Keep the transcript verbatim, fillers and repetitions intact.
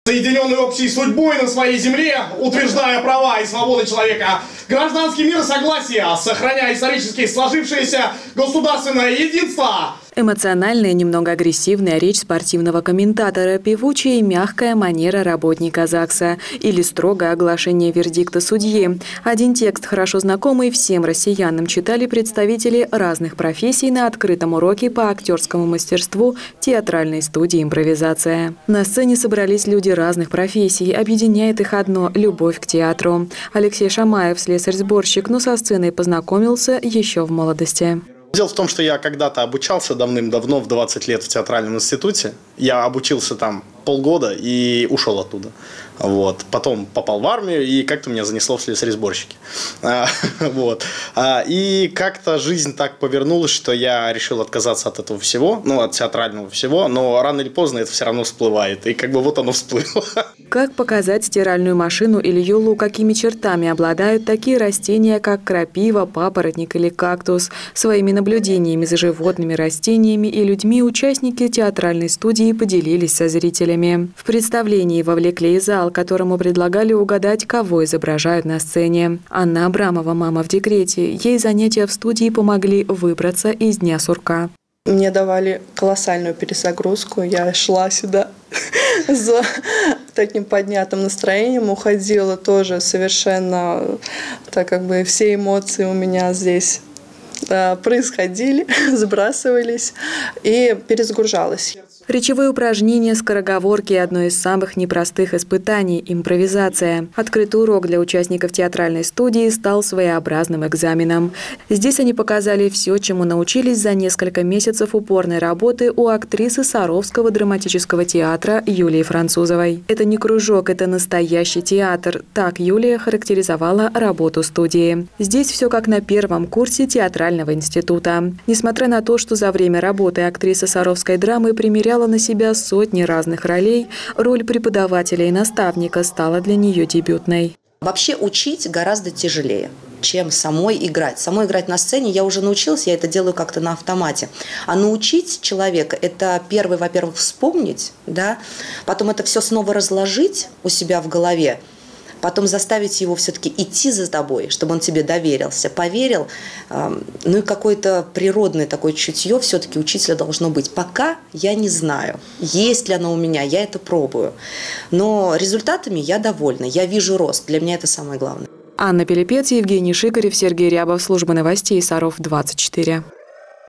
Соединенные общей судьбой на своей земле, утверждая права и свободы человека, гражданский мир и согласие, сохраняя исторически сложившееся государственное единство. Эмоциональная, немного агрессивная речь спортивного комментатора, певучая и мягкая манера работника ЗАГСа или строгое оглашение вердикта судьи. Один текст, хорошо знакомый всем россиянам, читали представители разных профессий на открытом уроке по актерскому мастерству театральной студии «Импровизация». На сцене собрались люди разных профессий, объединяет их одно – любовь к театру. Алексей Шамаев – слесарь-сборщик, но со сценой познакомился еще в молодости. Дело в том, что я когда-то обучался давным-давно, в двадцать лет в театральном институте. Я обучился там полгода и ушел оттуда. Вот. Потом попал в армию, и как-то меня занесло в слесарь-сборщики. Вот. И как-то жизнь так повернулась, что я решил отказаться от этого всего, ну, от театрального всего, но рано или поздно это все равно всплывает. И как бы вот оно всплыло. Как показать стиральную машину или юлу, какими чертами обладают такие растения, как крапива, папоротник или кактус? Своими наблюдениями за животными, растениями и людьми участники театральной студии поделились со зрителями. В представлении вовлекли и зал, которому предлагали угадать, кого изображают на сцене. Анна Абрамова, мама в декрете. Ей занятия в студии помогли выбраться из дня сурка. Мне давали колоссальную перезагрузку. Я шла сюда с таким поднятым настроением, уходила тоже совершенно, так как бы все эмоции у меня здесь происходили, сбрасывались и перезагружалась. Речевые упражнения, скороговорки – одно из самых непростых испытаний – импровизация. Открытый урок для участников театральной студии стал своеобразным экзаменом. Здесь они показали все, чему научились за несколько месяцев упорной работы у актрисы Саровского драматического театра Юлии Французовой. Это не кружок, это настоящий театр. Так Юлия характеризовала работу студии. Здесь все как на первом курсе театрального института. Несмотря на то, что за время работы актриса Саровской драмы примеряла на себя сотни разных ролей, роль преподавателя и наставника стала для нее дебютной. Вообще учить гораздо тяжелее, чем самой играть. Самой играть на сцене я уже научилась, я это делаю как-то на автомате. А научить человека – это первый, во-первых, вспомнить, да, потом это все снова разложить у себя в голове, потом заставить его все-таки идти за тобой, чтобы он тебе доверился, поверил. Ну и какое-то природное такое чутье все-таки учителя должно быть. Пока я не знаю, есть ли оно у меня, я это пробую. Но результатами я довольна, я вижу рост. Для меня это самое главное. Анна Пилипец, Евгений Шикарев, Сергей Рябов. Служба новостей Саров двадцать четыре.